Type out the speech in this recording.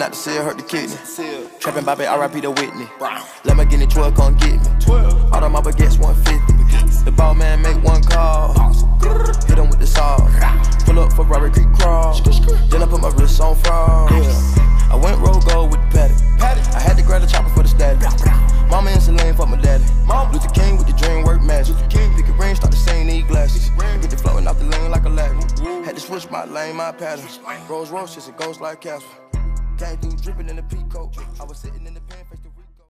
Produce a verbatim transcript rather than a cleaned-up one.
out the seal, hurt the kidney. Trapping Bobby, R I P the Whitney. Let me get in twelve, come get me. All of my baguettes, one fifty. The ball man make one call. Hit him with the saw. Pull up for Robert Creek crawl. Then I put my wrist on fraud. I went road gold with the paddock. I had to grab the chopper for the static. Mama in Celine for my daddy. Luther King with the dream work magic. Pick a ring, start the same, need glasses. Get the floating off the lane like a ladder. Had to switch my lane, my pattern. Rolls Royce, just a ghost like Casper. Came through dripping in the peacoat. I was sitting in the